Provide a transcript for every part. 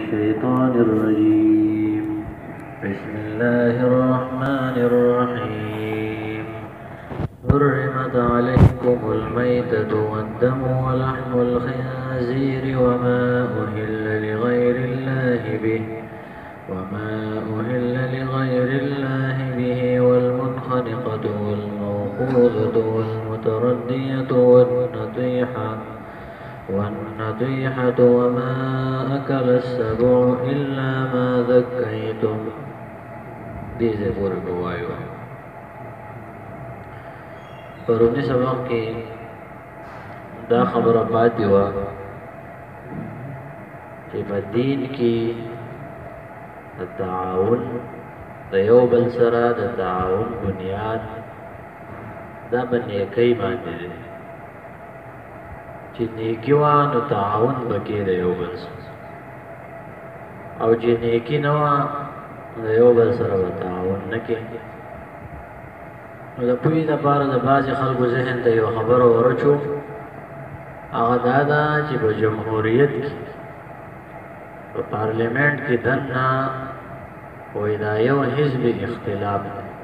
الشيطان الرجيم بسم الله الرحمن الرحيم حرمت عليكم الميتة والدم ولحم الخنزير وما أهل لغير الله به والمنخنقة والموقوذة والمتردية والنطيحة وما أكل السبع إلا ما ذكيتم دیزے پورے بوائیو پرونی سبق کی دا خبر پاتی ہوا کہ دین کی تعاون دیو بل سرا دا تعاون بنیاد دا بنیکی باندے دے چی نیکیوان و تعاون بکی دیو بل سرا او چی نیکی نوان دیو بل سرا و تعاون نکی دا پوی دا پارا دا باز خلق و ذہن تا یو خبر ورچو آغا دادا چی با جمہوریت کی و پارلیمنٹ کی دننا وی دا یو حزب اختلاف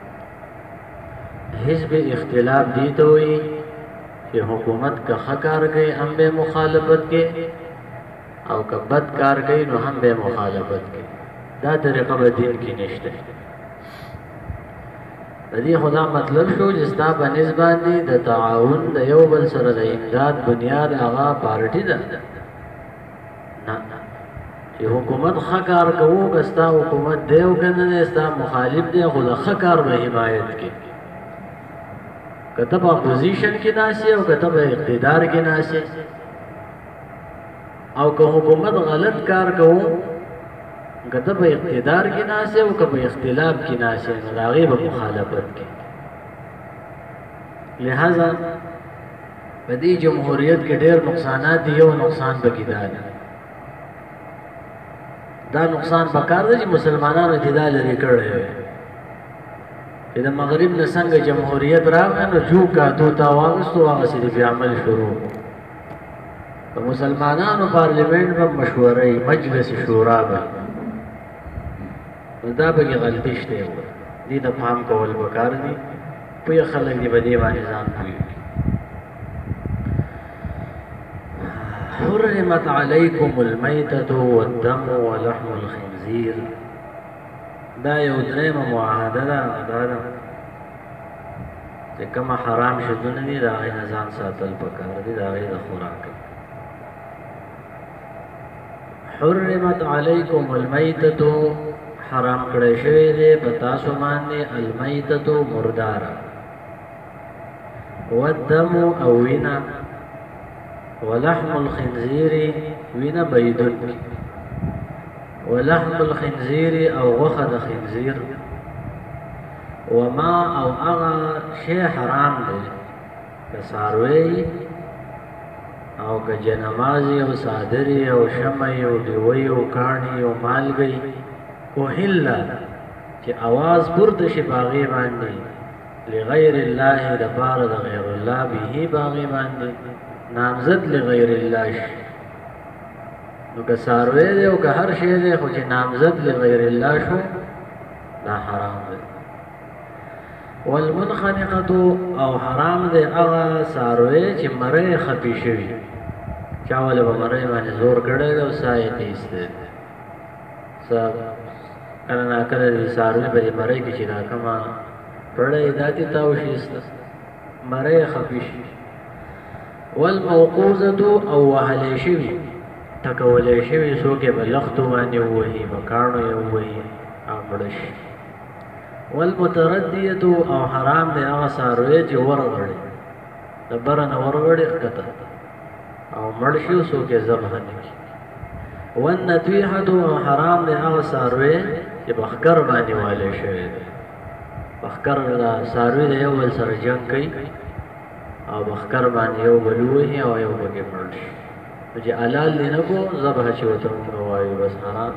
حزب اختلاف دیتا ہوئی کہ حکومت کا خکار گئی ہم بے مخالفت کے او کا بد کار گئی نو ہم بے مخالفت کے دا طریقہ با دین کی نشتے دی خدا مطلب شو جستا با نسبان دی دا تعاون دا یو بل سر دا امداد بنیاد آغا پارٹی دا نا چی حکومت خکار کهو کستا حکومت دیو کنن استا مخالف دی خدا خکار با حمایت کی کتب اپوزیشن کی ناسی او کتب اقتدار کی ناسی او که حکومت غلط کار کهو کتب اقتدار کی ناسی او کب اختلاف کی ناسی نداغی با مخالفت کی لہذا بدی جمہوریت کے دیر نقصانات دیو نقصان بکی دا نقصان بکار دا جی مسلمانان اتدال ریکر رہے ہوئے کہ دا مغرب نسنگ جمہوریت راگا نو جو کا دو تاواغستو آغا صرف عمل شروع تو مسلمانان پارلیمنٹ با مشوری مجلس شورا با دا بگی غلطیشتے ہوئے دی دا پام کول بکار دی پوی خلق دی بدی وانیزان پوی حرمت علیکم المیتة والدم ولحم الخنزیر دا یو درم معاہدہ دا کہ کم حرام شدون دی دا غی نظام ساتل پکار دی دا غی دا خوراک حرمت علیکم المیتة حرام کڑے شوی دے بتاسو ماننے المیتة مردارا والدم اوینا ولحم الخنزیر وینا بیدن ولحم الخنزیر او غخد خنزیر وما او اغا شی حرام دے کساروی او که جنمازی او صادری او شمعی او دیوی او کانی او مالگئی او حلا چی آواز پرد شباغی باندی لغیر اللہ دفار دا غیر اللہ بھی باغی باندی نامزد لغیر اللہ نو که ساروی دے او که ہر شئی دے خوچ نامزد لغیر اللہ شو دا حرام دے والمنخنقتو او حرام دے اغا ساروی چی مرے خپی شوی چاول با مرے مانی زور کردے دے و سائی تیس دے سب کرنا کردے ساروی بری مرے کی چی راکما پڑے داتی تاوشیست مرے خپی شوی والموقوذة او وحلی شوی تکولی شوی سوکے بلختو وانی وہی بکارنو یوہی آمڑش والمتردیت او حرام دے آغا ساروی جی ورغڑی دبرن ورغڑی اکتا او مرشیو سوکے زبحنی کی والنطیحت او حرام دے آغا ساروی جی بخکر بانی والے شوی دے بخکر دا ساروی دے اول سر جنگ کئی او بخکر بانی یو بلوہی او یو بگی مرش مجھے علال لینکو زبح چوتا منگوائی بس حرام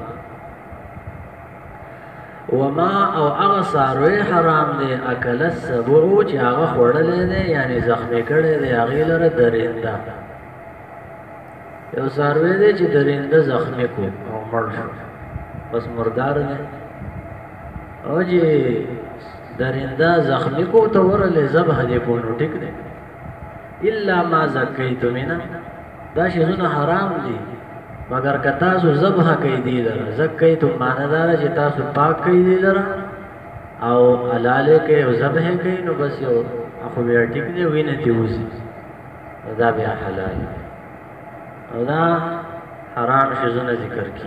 وما او اغا ساروی حرام دے اکل السبعو چی آغا خوڑلے دے یعنی زخمی کردے دے آغیل را درندہ یو ساروی دے چی درندہ زخمی کو او مړ شو بس مردار دی او چې درنده زخمی کو ته ورلې ذبح دې کو نو ټیک دی الا ما زکیتمنا دا شیزونه حرام دي مگر که تاسو ذبح کوي دي لره زکیتم معنی دا چې تاسو پاک کوي دي لره او حلاله کوي او ذبح کوي نو بس یو اخو بیا ټیک دی وینه تی وسی دا بیا حلال او دا حرام شیزونه ذکر کی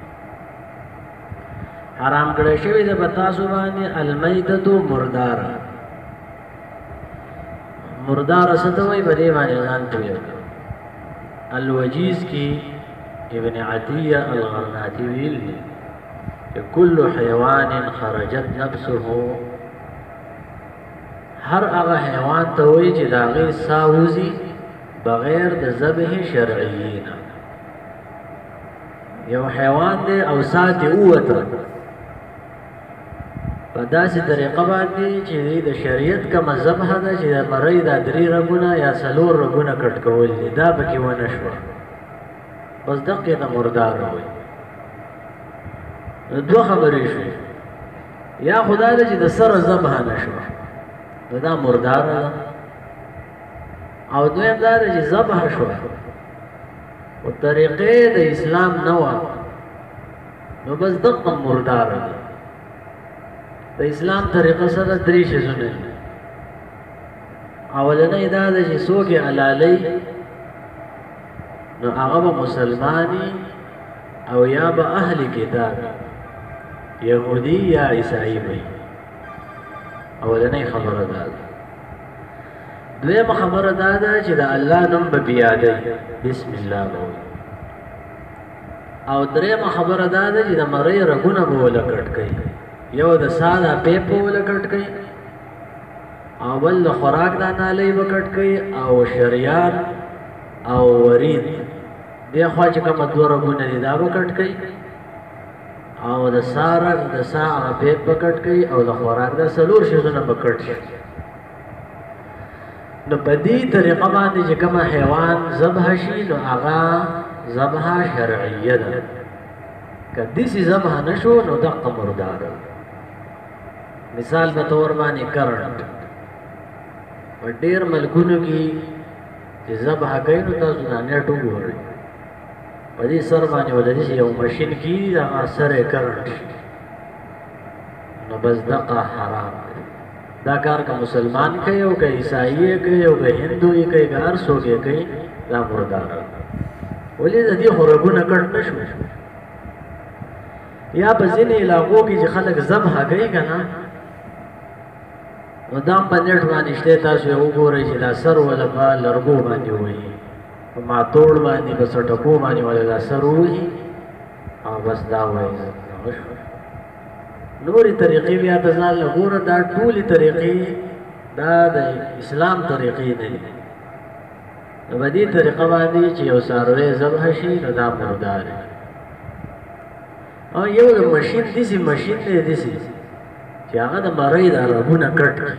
حرام کړی شوی د بتاسو باندې المیتۃ مردار مردار ستوي بری باندې ځان پوي الوجیز کی ابن عطیہ الغرناطی ویل کہ کل حیوان خرجت نفسه ہر هغه حیوان ته وایي چې د هغې ساه وځي بغیر د ذبح شرعي نه یو حیوان دی او ساه دې ووته په داسې طریقه باندې چې د شریعت کومه ذبح ده چې د مرۍ دا 3 رګونه یا 4 رګونه کټ کول دي دا پکې ونه شوه بس دقې ته مردار وایي دوه خبرې شوې یا خدا ده چې د سره ذبح نه شوه دا مردار ده او دویم دا ده چې ذبح شوه او طریقې د اسلام نه وه نو بس دقه مردار ده د اسلام طریقه سره 3 شیزونه اولنۍ دا ده چې څوک یې حلالوي نو هغه به مسلماني او یا به اهل کتاب یهودي یا عیسائی وي اولنۍ خبره دا ده دویمه خبره دا ده چې د الله نوم به بیادوي بسم الله به وي او دریمه خبره دا ده چې د مرۍ رګونه به وله کټ کوي یو د ساه دا پیپ به وله کټ کوي او بل د خوراک دا نالۍ به کټ کوي او شریان او ورید دې خوا چې کومه 2 رګونه دي دا به کټ کوي او د ساه هغه پیپ به کټ کوي او د خوراک دا 4 شیزونه به کټ شي نو په دې طریقه باندې چې کومه حیوان ذبح شي نو هغه ذبح شرعیه ده که داسې ذبح نه شو نو دقه مردار مثال په طور باندې کرنټ په ډېر ملکونو کې چې ذبح کوي نو تاسو دا نیټ وګورئ په دې سر باندې ولدي یو ماشین کې هغه سره کرنټ نو بس دقه حرام دا کار که مسلمان کوي او که عیسائی کوي او که هندو یې کوي که هر څوک یې کوي دا مردار ولې د دې خو رګونه کټ نه شو یا په ځینې علاقو کې چې خلک ذبح کوي که نه نو دا په نیټ باندې شته تاسو یې وګورئ چې دا سر وله په لرګو باندې ووهي په ماتوړ باندې په څټکو باندې وله دا سر ووهي او بس دا وایي نورې طریقې بیا ته ځان له ګوره دا ټولې طریقې دا د اسلام طریقې نه دي نو په دې طریقه باندې چې یو څاروی ذبح شي نو دا مردار او یو د ماشین داسې ماشین دی داسې چې هغه د مرۍ دا رګونه کټ کړي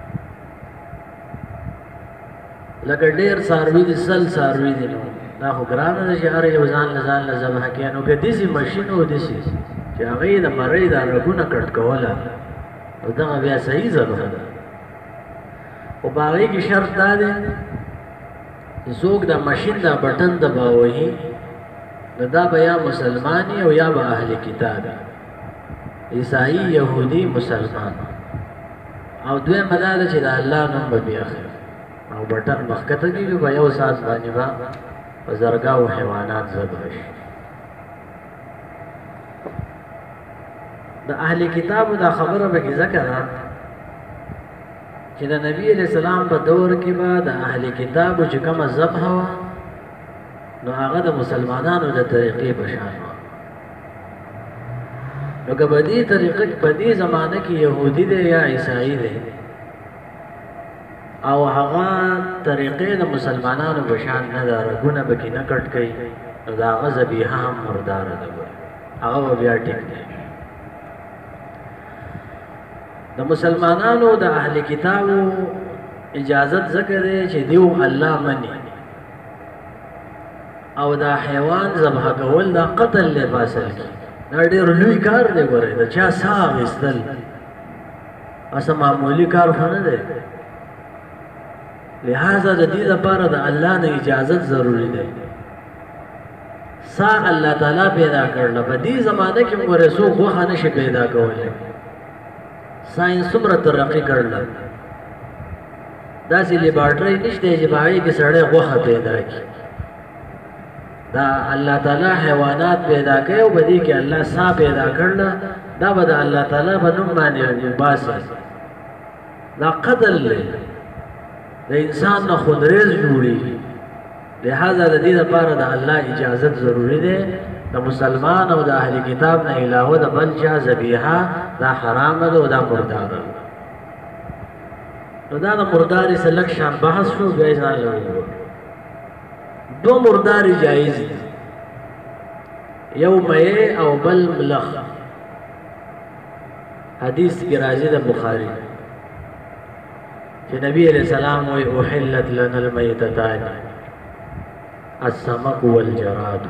لکه ډېر څاروي دي 100 څاروي دي نو دا خو ګرانه ده چې هر یو ځان له ذبح کوي نو که داسې ماشین و داسې چې هغه یې د مرۍ دا رګونه کټ کوله نو دغه بیا صحیح ذبح ده خو په هغې کې شرط دا دی چې څوک د ماشین دا بټن دباوهي نو دا به یا مسلمانی او یا به اهل کتاب عیسائی یهودی مسلمان او دویمه دا ده چې د الله نوم به بیا اخلي او بټن مخکته کېږي په یو ساعت باندې به په زرګاو حیوانات ذبح شي د اهل کتابو دا خبره به کې ذکر ده چې د نبی علیہ السلام په دور کې به د اهل کتابو چې کومه ذبح وه نو هغه د مسلمانانو د طریقې په شان وه نو که په دې طریقه په دې زمانه کې یهودي دی یا عیسائی دی او هغه طریقې د مسلمانانو په شان نه ده رګونه به کې نه کټ کوي نو د هغه ذبیحه هم مرداره ده هغه به بیا ټیک دی د مسلمانانو د اهل کتابو اجازت ځکه دی چې دیو الله مني او دا حیوان ذبح کول دا قتل له باصل کی دا ډېر لوی کار دی ګوره دا چا ساه وستل اسه معمولی کار نه دی لہذا د دې لپاره د الله نه اجازت ضروری دی سا الله تعالی پیدا کړل په دې زمانه کې ګوره سو غوښه نشي پیدا کولای ساينس څومره ترقی کړل داسې لیبارټري نشته چې باندې کې سړی غوښه پیدا کړي دا الله تعالی حیوانات پیدا کړي او بدی کې الله سا پیدا کړل دا به د الله تعالی په نوم باندې باسي دا قتل دی د انسان نه خودریز جوړي لہذا د دې لپاره د الله اجازت ضروری دی د مسلمان او د اهل کتاب نه علاوه د بل چا ذبیحه دا حرام ده او دا مردار ده نو دا د مرداري سلک شان بحث شو بیا ځان لري دو مرداري جایز دي یو مې او بل ملخ حدیث کی راځي د بخاری چې نبی علیہ السلام وی احلت لنا المیتتان السمك والجراد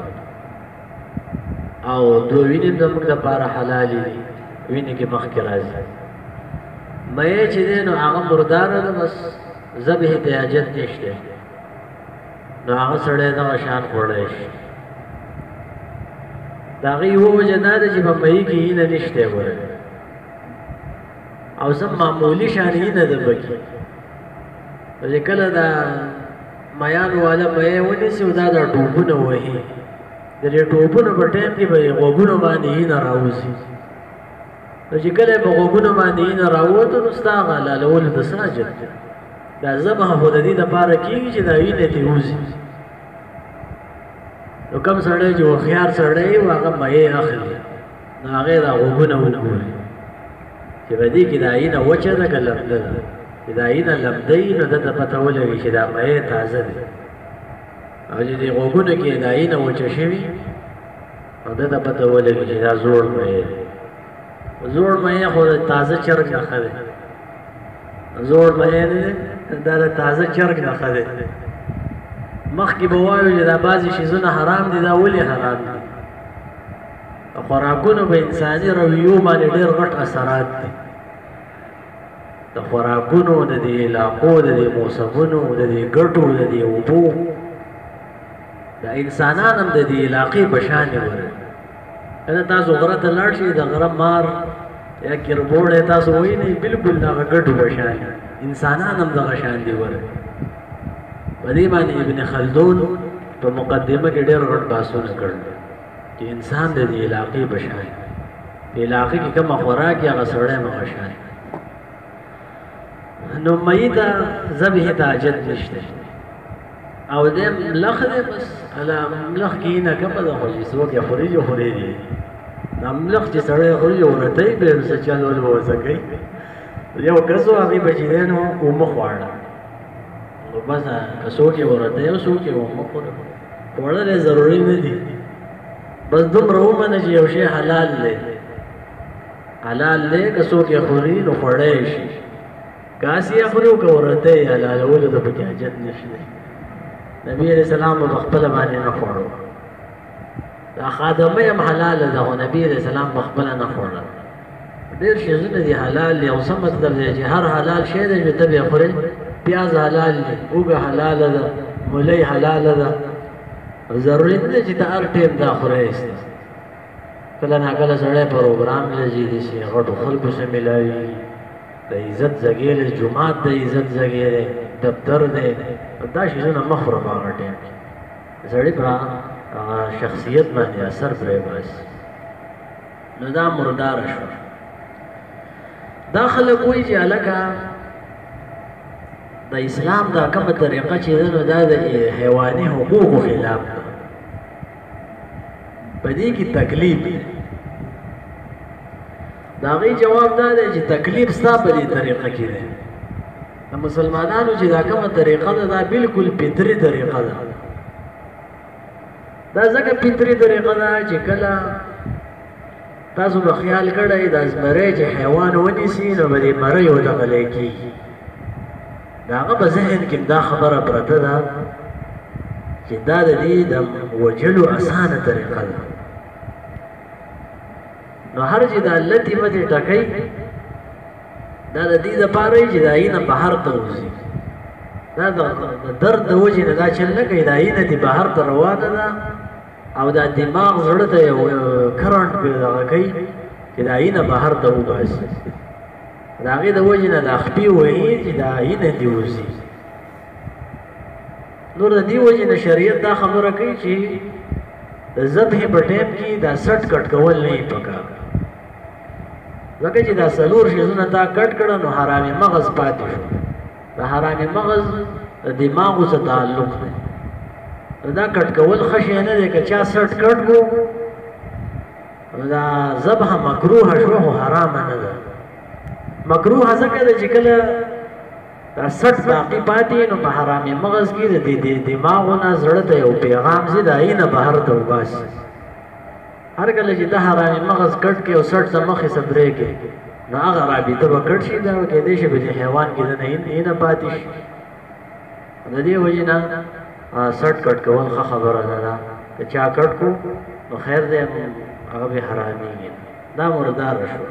او دو وینې زموږ لپاره حلال دي وینې کې مخکې راځي مې چې دی نو هغه مردار ده بس ذبح ته حاجت نشته نو هغه سړی دغه شان خوړلی شي د هغې یوه وجه دا ده چې په مهي کې هینه نشته ګوره او سم معمولي شان هینه ده پکې چې کله دا میان والا مې ونیسي دا د ټوپونه وهي د دې ټوپونو په ټایم کې به یې غوږونو باندې هینه راوځي نو چې کله په غوږونو باندې هینه راووته نو ستا هغه حلالول د څه حاجت دی دا ذبح خو د دې دپاره کېږي چې دا وینې ترې وځي نو کوم سړی چې هوښیار سړی و هغه مې اخلي نو هغې دا غوږونه وګوري چې په دې کې دا هینه وچه ده که لمده ده چې دا هینه لمده وي نو ده ته پته ولګي چې دا مې تازه دی او چې دې غوږونو کې دا هینه وچه شوي نو ده ته پته ولګي چې دا زوړ مې دی زوړ مې خو د تازه چرګ نښه دی زوړ مې دی دا د تازه چرګ نښه دی مخکې به وایو چې دا بعضې شیزونه حرام دي دا ولې حرام دي د خوراکونو په انساني رویو باندې ډېر غټ اثرات دي د خوراکونو د دې علاقو د دې موسمونو د دې ګټو د دې اوبو د انسانان هم د دې علاقې په شان وري کله تاسو غره ته لاړ شئ د غره مار یا کربوړی تاسو وینئ بلکل د هغه ګټو په شان انسانان هم دغه شان دي وري په دې باندې ابن خلدون په مقدمه کې ډېر غټ بحثونه کړل چې انسان د دې علاقې په شان د علاقې کې کومه خوراک یا هغه سړی هم هغه شان نو مې ته ذبح ته حاجت نشته او دې ملخ دی بس هله ملخ کې نه کومه ده خو چې څوک یې خوري جو خوري دي دا ملخ چې سړی خوري ورته یې بیا څه چل ول به ورڅه کوي یو کس و هغې به چې دی نو اومه خواړه نو بس که څوک یې ورته یو څوک یې اومه خوړل یې ضروري نه دي بس دومره ومنه چې یو شی حلال دی حلال دی که څوک یې خوري نو خوړی شي که هسې یې خوري او که ورته یې حلالولو ته پکې حاجت نشته نبی علیہ السلام په خپله باندې نه خوړو دا خادمه هم حلاله ده خو نبی علیہ السلام په خپله نه خوړل ډېر شیزونه دي حلال دي او څه مطلب دی چې هر حلال شی دی چې ته به یې خورې پیاز حلال دی اوږه حلاله ده مولی حلاله ده ضروري نه دی چې ته هر ټیم دا خورې کله ناکله سړی پروګرام لځي داسې غټو خلکو سره میلاوي د عزت ځګې دی جومات د عزت ځګې دی دفتر دی دا شیزونه مه خوره په هغه ټایم کې سړي په شخصیت باندې اثر پرې باسي نو دا مرداره شوه دا خلک وایي چې هلکه د اسلام دا کومه طریقه چې ده نو دا د حیواني حقوقو خلاف ده په دې کې تکلیف د هغې جواب دا دی چې تکلیف ستا په دې طریقه کې دی د مسلمانانو چې دا کومه طریقه ده دا بلکل فطري طریقه ده دا ځکه فطري طریقه ده چې کله تاسو به خیال کړئ دا زمری چې حیوان ونیسي نو به دې مرۍ ودغلی کېږي د هغه په ذهن کې دا خبره پرته ده چې دا د دې د وجلو اسانه طریقه ده. نو هر چې د لتې متې ټکئ دا د دې دپاره چې د آیینه بهر ته وځي. دا د درد د وجې نه دا چل نه کوي، د آیینه دې بهر ته روانه ده او دا دماغ زړه ته یو کرنټ دغه کوي چې د آیینه بهر ته وباسي. د هغې د وجې نه دا خپې وهي چې د آیینه دې وځي. نور د دې وجې نه شریعت دا خبره کوي چې د ذبح په ټایم کې دا سټ کټ کول نه یې پکار، ځکه چې دا څلور شیزونه تا کټ کړه نو حرام مغز پاتې شو. د حرام مغز د دماغو سره تعلق دی. دا کټ کول ښه شی نه دی، که چا سټ کټ کو دا ذبح مکروه شو خو حرامه نه ده. مکروه ځکه ده چې کله دا سټ باقي پاتې نو په حرام مغز کې د دماغو نه زړه ته یو پیغام ځي د آیینه بهر ته وباسي. هر کله چې د حرام مغز کټ کې او سټ ته مخې صبرې کې نو هغه رابطه به کټ شي، دا کېدای شي په دې حیوان کې د نه پاتې شي. د دې وجې نه سټ کټ کول ښه خبره نه ده. که چا کټ کو نو خیر دی، هغه به حرامېږي. دا مرداره شو.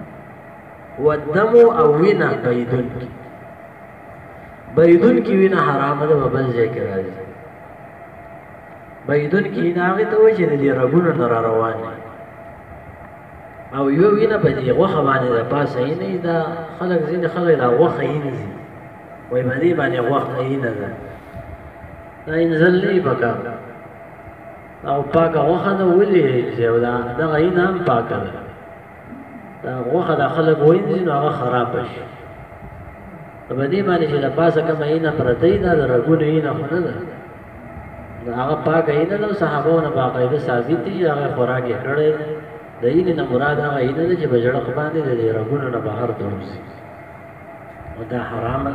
والدم او وینه بهېدونکي، بهېدونکي وینه حرامه ده، په بل ځای کې راځي. بهېدونکي وینه هغې ته وایي چې د دې رګونو نه را روان دي او یو وینه په دې غوښه باندې د پاسه اینه دا خلک ځینې خلک دا غوښه اینځي، وایي په دې باندې غوښه اینه ده. دا اینځل نه یې پکار او پاکه غوښه ده ولې اینځي او دغه اینه هم پاکه ده. دا غوښه د خلک وینځي نو هغه خرابه شي. په دې باندې چې د پاسه کومه اینه پرته وي دا د رګونو اینه خو نه ده، د هغه پاکه اینه ده. صحابو نه باقاعده ثابت دي چې هغه خوراک یې کړی دی. د اینې نه مراد هغه اینه ده چې په زړه باندې د دې رګونو نه بهر ته وځي، او دا حرامه.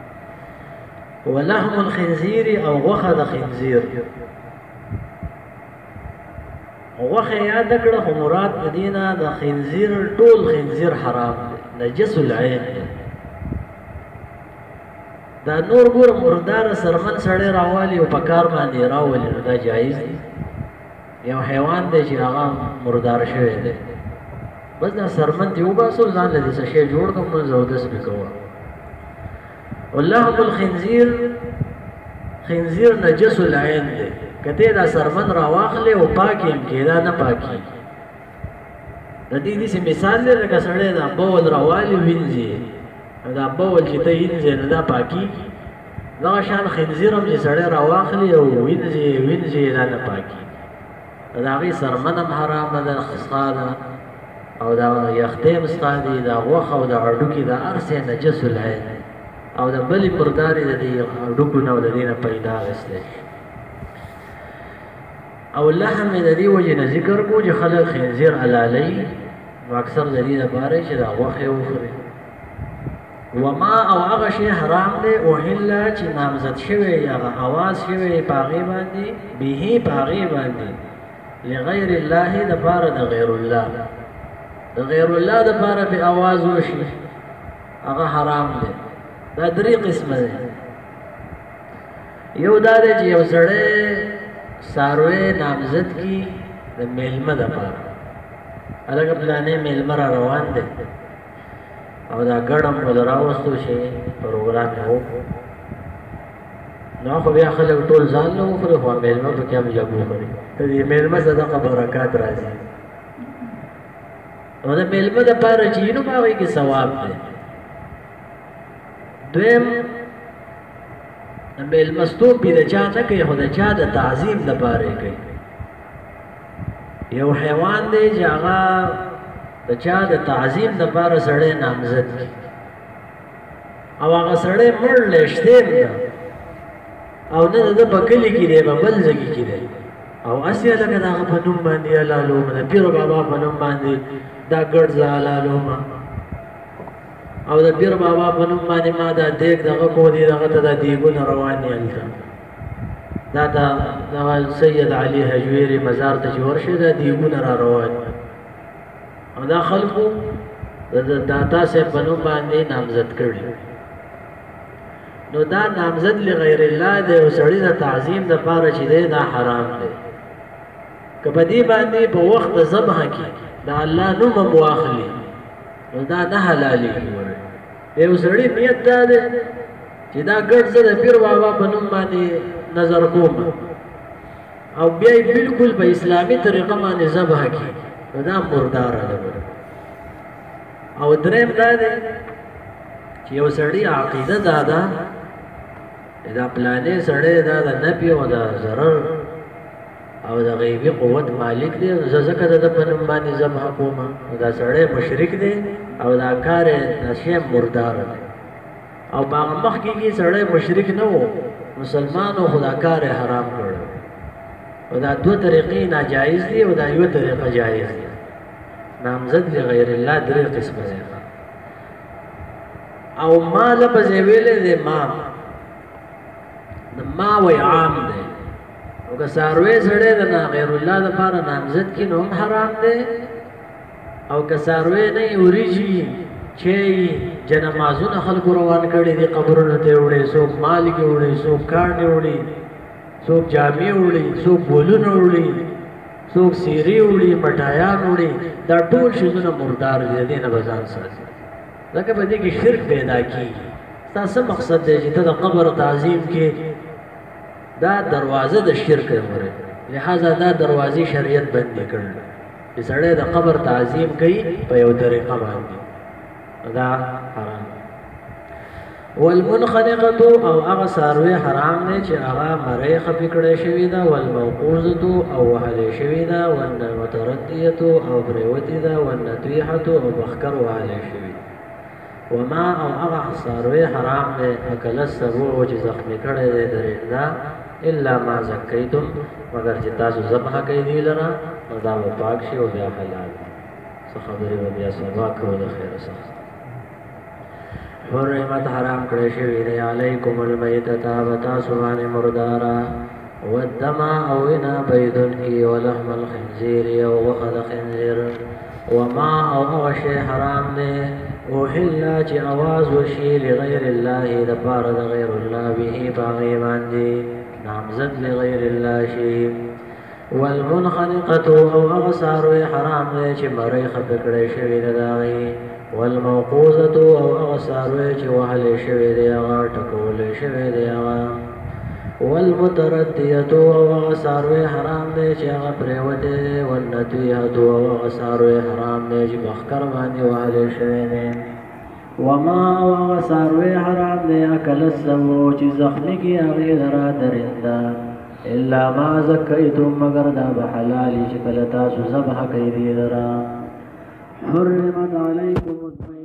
ولحم الخنزیر او غوښه د خنزیر، غوښه یاد کړه خو مراد د دې نه د خنزیر ټول خنزیر حرام دی، نجس العین دی. دا نور ګوره مرداره سرمن سړی راوالي او په کار باندې راولي نو دا جایز دی. یو حیوان دی چې هغه مردار شوی دی، بس دا سرمن دې وباسو ځان له دې څه شی جوړ کړم نو زودس مې کوه. ولحم الخنزیر، خنزیر نجس العین دی. که ته دا سرمن راواخلې او پاک یې هم کېدا نه پاکي. د دې داسې مثال دی لکه سړی دا بول راوالي وینځي، دا بول چې ته وینځې نو دا پاکي. دغه شان خنزیر هم چې سړی راواخلي او وینځي دا نه پاکي. د هغې سرمن هم حرامه ده، ستا ده او دا یختې هم ستا دي، دا غوښه او د هډوکي دا هر څه نجس العین او د بلې مردارې د دې هډوکو نه او د دې نه پیدا اخیستی. او لحم د دې وجې نه ذکر کو چې خلک خنزیر حلالوي نو اکثر د دې دپاره چې دا غوښې وخوري. وما او هغه شی حرام دی اوهله چې نامزد شوی یا هغه اواز شوی په هغې باندې بهې په هغې باندې لغیر الله دپاره د غیر الله، د غیر الله دپاره پې اواز وشي هغه حرام دی. دا درې قسمه دی. یو دا دی چې یو سړی څاروی نامزد کي د میلمه دپاره، هلکه پلانې میلمه را روان دی او دا ګډم ول راوستو شي پروګرام یې وکړو نو خو بیا خلک ټول ځان نه وخوري خو میلمه پکې هم لږ وخوري. د دې میلمه صدقه برکات راځي او د میلمه دپاره چې نو په هغې کې ثواب دی. دویم د میلمستوب بې د چا نه کوي خو د چا د تعظیم دپاره یې کوي. یو حیوان دی چې هغه د چا د تعظیم دپاره سړی نامزد کړي او هغه سړی مړ لیشتیم ده او نه د ده په کلي کې دی په بل ځای کې دی او هسې هلکه د هغه په نوم باندې حلالومه د پیر بابا په نوم باندې دا ګډ زه حلالومه او د پیر بابا په نوم باندې ما دا دیګ دغه کو دي دغه ته دا دیګونه روان دي هلته دا د سید علي هجویري مزار ته چې ورشي دا دیګونه را روان دي او دا خلکو د داتا صاحب په نوم باندې نامزد کړي. نو دا نامزد لغیر الله دی او سړی د تعظیم د پاره چې دی دا حرام دی که په دې باندې په وخت د ذبح کې د الله نوم هم واخلي نو دا نه حلالېږي یو سړی نیت دا دی چې دا ګډ زه د پیر بابا په نوم باندې نظر کوم او بیا یې بالکل په اسلامي طریقه باندې ذبح کړي نو دا مرداره ده او دریم دا دی چې یو سړی عقیده دا ده دا پلانې سړی دا د نفي او د ضرر او د غیبي قوت مالک دی زه ځکه د په نوم باندې ذبح کوم دا سړی مشرک دی او دا کار د شی مردار دی او په هغه مخکې کې سړی مشرک نه و مسلمان او خدا کار حرام کړ او دا دوه طریقې ناجایز دي او دا یو طریقه جایز دی نامزد لغیر الله درې قسمه دی او ما لفظ ویلې دی ما وی عام دی او که ساروی سړی د غیر الله لپاره نامزد کړي نو هم حرام دی او که ساروی نه وریجي چې جنمازونه خلکو روان کړي دي قبرونو ته وړي څوک مالګې وړي څوک کاڼي وړي څوک جامې وړي څوک بولونه وړي څوک سیرې وړي مټایان وړي دا ټول شیزونه مردار دي دې نه به ځان ساتي ځکه په دې کې شرک پیدا کېږي ستا څه مقصد دی چې ته د قبر تعظیم کې دا دروازه د شرک دی لہذا دا دروازې شریعت بندې کړل چې سړی د قبر تعظیم کوي په یو طریقه باندې دا حرام والمنخنقه او هغه ساروی حرام دی چې هغه مړی خفي کړی شوې ده والموقوذه او وهلې شوې ده والمتردیه او پرېوتې ده والنطیحه او بخکر وهلې شوې وما او هغه ساروی حرام دی اکل السبوع چې زخمي کړی دی درنده الا ما زکیتم مگر چې تاسو ذبح کوي دی لره نو دا به پاک شي او بیا حلال څه خبرې به بیا سبا کوو د خیره څخه حرمت حرام کړی شوی دی علیکم المیتة و تاسو باندې مرداره والدم او وینه بیدونکي ولحم الخنزیر او غوښه د خنزیر وما او هغه شی حرام دی اوحل چې اواز وشي لغیر الله دپاره د غیر الله به په هغې باندې نامزد لغیر الله شي والمنخنقة او هغه ساروی حرام دی چې مړی خفه کړی شوی دی د هغې والموقوذة او هغه ساروی چې وهلی شوی دی هغه ټکولی شوی دی هغه والمتردیة او هغه ساروی حرام دی چې هغه پرېوتی دی والنطیحة او هغه ساروی حرام دی چې بخکر باندې وهلی شوی دی وما او هغه ساروی حرام دی اکل السبوع چې زخمي کړي هغې لره درنده الا ما زکیتم مگر دا به حلالي چې کله تاسو ذبح کوئ دې لره حرمت علیکم